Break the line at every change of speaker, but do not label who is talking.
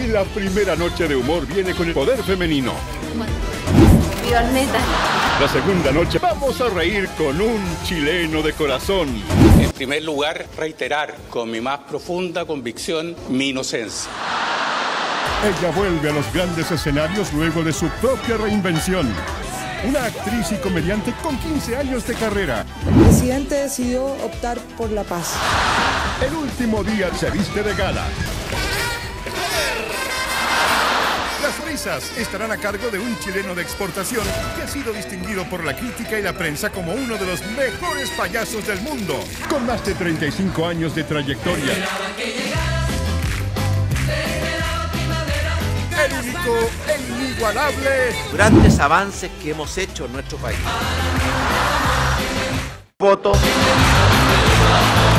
la primera noche de humor viene con el poder femenino.
¡Viva el metal!
La segunda noche vamos a reír con un chileno de corazón.
En primer lugar, reiterar con mi más profunda convicción mi inocencia.
Ella vuelve a los grandes escenarios luego de su propia reinvención. Una actriz y comediante con 15 años de carrera.
El presidente decidió optar por la paz.
El último día se viste de gala. Las risas estarán a cargo de un chileno de exportación que ha sido distinguido por la crítica y la prensa como uno de los mejores payasos del mundo. Con más de 35 años de trayectoria. El único e inigualable.
Grandes avances que hemos hecho en nuestro país. Voto.